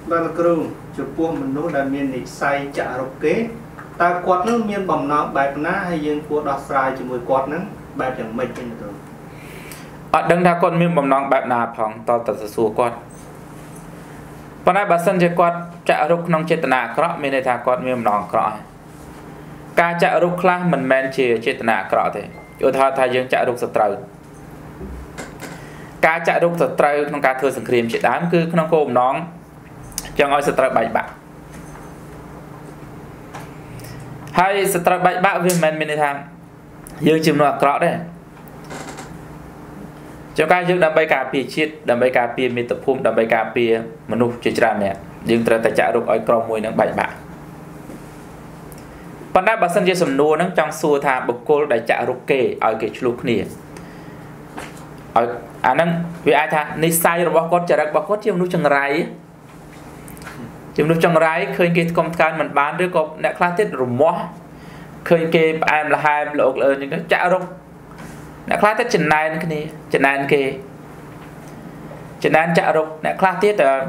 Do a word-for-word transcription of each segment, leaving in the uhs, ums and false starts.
và là kêu chụp buông mình nói là miền này say chả rục kế ta quạt nó miền bầm nó bài ná hay dân của đọt sai chỉ mười quạt nắng bài chẳng mấy trên rồi ở đằng đa con miền bầm non bài nào phòng tao tao sửa quạtวันนั้นบัดสันจะกอดจะรุกน้องเจตนาเคราะห์ไม่ได้ทากอดมีมนองเคราะห์การจะรุกคลามันแมนเชียเจตนาเคราะห์เถอะอุทาทายังจะรุกสตรูการจะรุกสตรูក្នុងការធ្វើសង្គ្រាមជាដើមគឺក្នុងគោលបំណងចង់ឲ្យសត្រូវបែកបាក់ហើយសត្រូវបែកបាក់វាមិនមែនមានន័យថាយើងជំនួសអាក្រក់ទេចង្ការយើងដើម្បីការពារជាតិដើម្បីការពារមាតុភូមិដើម្បីការពារមនុស្សជាច្រើនអ្នកយើងត្រូវតែចាក់រុកឲ្យក្រុមមួយនឹងបែកបាក់ប៉ុន្តែបើសិនជាសំណួរហ្នឹងចង់សួរថាបុគ្គលដែលចាក់រុកគេឲ្យគេឆ្លោះគ្នាឲ្យអាហ្នឹងវាអាចថានិស័យរបស់គាត់ចរិតរបស់គាត់ជាមនុស្សចង្រៃជាមនុស្សចង្រៃឃើញគេស្គមស្កើនមិនបានឬក៏អ្នកខ្លះទៀតរមាស់ឃើញគេផ្អែមល្ហែមលោកលើអញ្ចឹងចាក់រុកអ្នកខ្លះទៀតចំណែនគ្នាចំណែនគេចំណែនចាក់រុកអ្នកខ្លះទៀតអឺ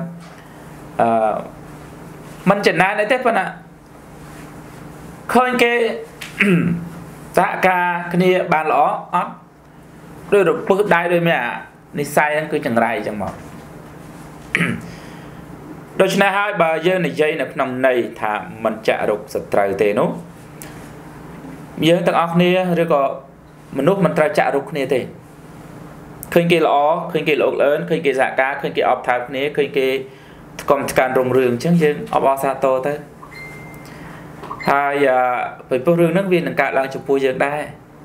មិនចំណែនអីទេប៉ុន្តែឃើញគេសហការគ្នាបានល្អអត់ដូចរពឹសដៃដូចមានអានិស័យហ្នឹងគឺចង្រៃអញ្ចឹងមកដូច្នេះហើយបើយើងនិយាយនៅក្នុងន័យថាមិនចាក់រុកសត្រូវទេនោះយើងទាំងអស់គ្នាឬក៏មនុស្សមិនត្រូវចាក់រុកគ្នាទេឃើញគេល្អឃើញគេលោកអើនឃើញគេសហការឃើញគេអបថើបគ្នាឃើញគេស្គមស្កានរុងរឿងអញ្ចឹងយើងអបអរសាទរទៅហើយពីព្រោះរឿងហ្នឹងវានឹងកើតឡើងចំពោះយើងដែរ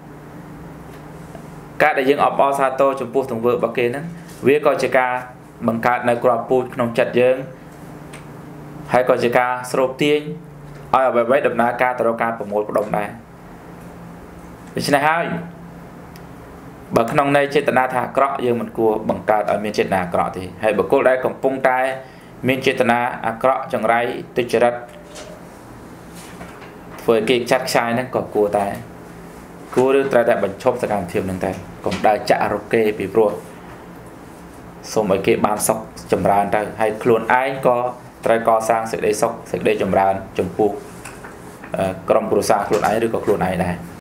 ការដែលយើងអបអរសាទរចំពោះទង្វើរបស់គេហ្នឹងវាក៏ជាការបង្កើតនៅក្របពូជក្នុងចិត្តយើងហើយក៏ជាការស្រូបទាញឲ្យអ្វីៗដំណើរការទៅរកការប្រមូលផ្ដុំដែរដូច្នេះហើយបើក្នុងន័យចេតនាថាអាក្រក់យើងមិនគួរបង្កើតឲ្យមានចេតនាអាក្រក់ទេហើយបុគ្គលដែលកំពុងតែមានចេតនាអាក្រក់ចង្រៃទុច្ចរិតធ្វើគេចាត់ខ្ចាយហ្នឹងក៏គួរតែគួរឬត្រូវតែបញ្ឈប់សកម្មភាពហ្នឹងតែកុំដើរចាក់រុកគេពីព្រោះសូមឲ្យគេបានសុខចម្រើនទៅហើយខ្លួនឯងក៏ត្រូវកសាងសេចក្តីសុខសេចក្តីចម្រើនចំពោះក្រុមគ្រួសារខ្លួនឯងឬក៏ខ្លួនឯងដែរ